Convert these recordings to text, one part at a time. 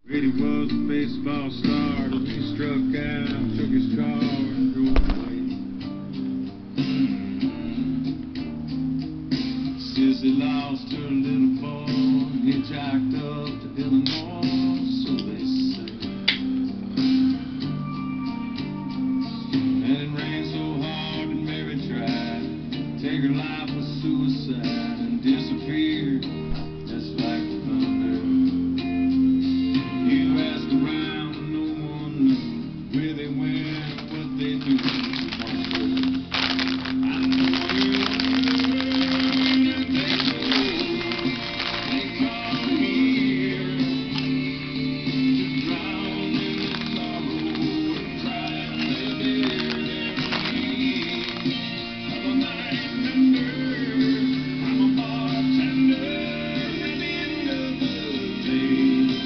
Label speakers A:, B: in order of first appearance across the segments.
A: Really was a baseball star till he struck out, took his car and drove away. Sissy lost her little boy, hitchhiked up to Illinois, so they say. And it rained so hard that Mary tried to take her life with suicide and disappeared just like thunder. You ask around, no one knew where they went, what they do. I know you and they go. They come here to drown in the sorrow and cry and they bear their need. I'm a night mender, I'm a bartender at the end of the day.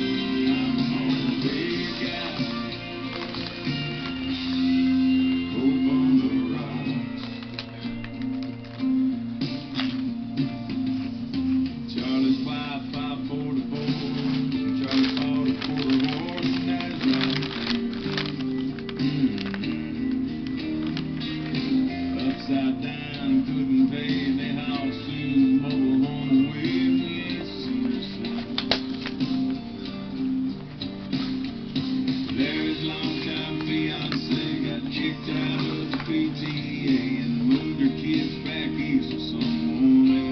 A: Charlie's wife, 544. Charlie fought a quarter horse, and that is right. Upside down, couldn't pay. They hauled Sue's mobile home away. We ain't seen her since. Larry's longtime fiance got kicked out of the PTA and moved her kids back east with someone else.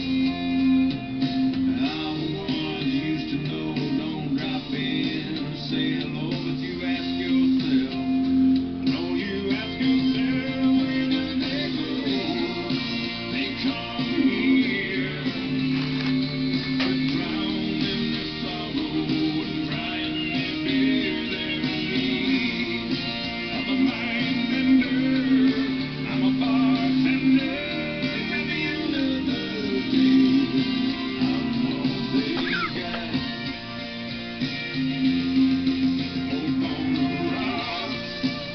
A: All the ones you used to know don't drop in or say hello, but you ask yourself, no, you ask yourself, where do they go? They come here to drown in their sorrow and cry and they bear their need. I'm a mind bender, I'm a bartender at the end of the day. I'm all they got. Hope on the rocks.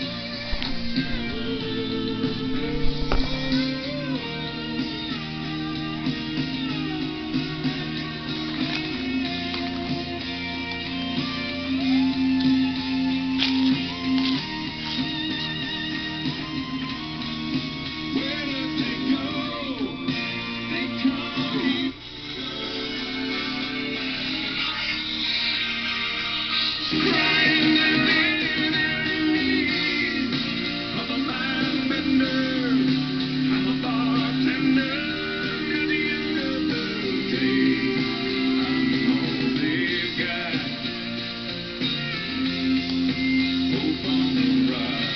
A: Where do they go? They come here. Crying and beating their knees. I'm a mind bender, I'm a bartender at the end of the day. I'm all they've got. Hope on the rocks.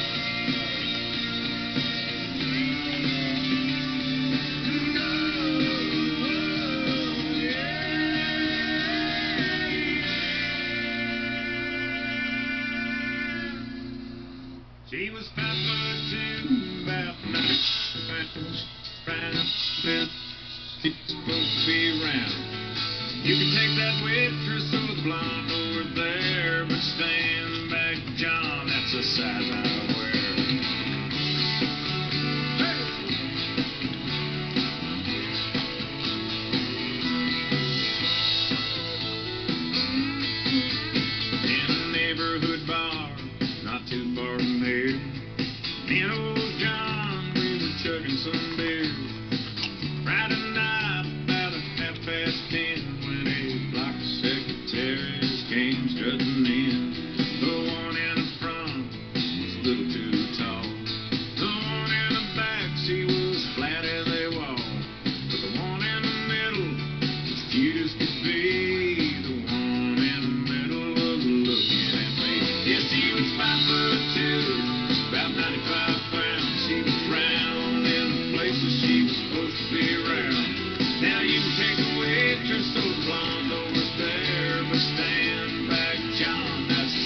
A: She was 5'2", about 9 pounds, round, she's supposed to be round. You can take that waitress or the blonde over there, but stand back, John, that's a size I wear. In a neighborhood bar, not too far from here, me and old John, we were chugging some beer. Friday night, about 10:30, when a block of secretaries came strutting in. The one in the front was a little too tall. The one in the back, she was flat as a wall. But the one in the middle was cute as could be. The one in the middle was looking at me. Yeah, she was 5'2", about 95 pounds. She was round in the places she was supposed to be round. Now you can take the waitress or the blonde over there, but stand back, John, that's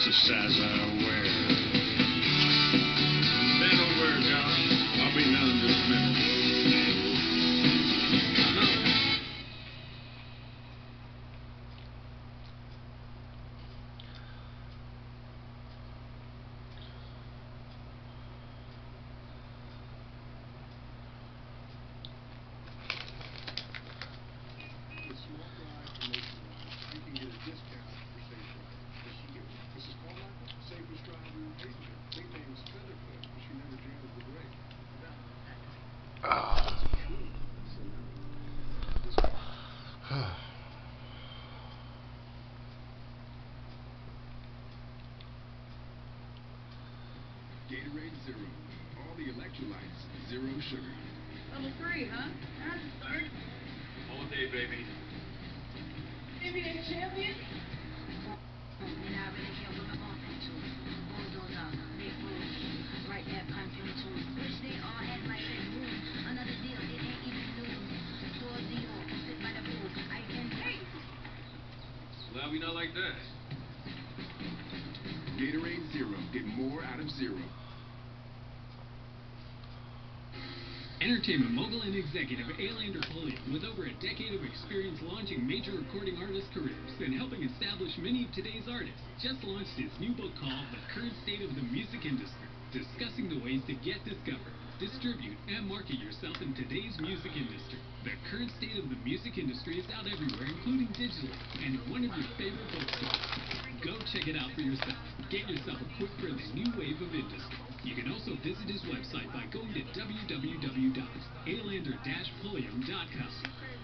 A: the size I wear. Stand over, Josh. I'll be done in just a minute.
B: Gatorade Zero. All the electrolytes, zero sugar.
C: Level 3, huh? That's a start.
A: All day, baby.
C: NBA champion?
A: Glad we not like that.
B: Gatorade Zero. Get more out of zero.
D: Entertainment mogul and executive Alander Pulliam, with over a decade of experience launching major recording artist careers and helping establish many of today's artists, just launched his new book called The Current State of the Music Industry, discussing the ways to get discovered, distribute, and market yourself in today's music industry. The Current State of the Music Industry is out everywhere, including digitally, and in one of your favorite bookstores. Go check it out for yourself. Get yourself equipped for the new wave of industry. You can also visit his website by going to www.alander-pulliam.com.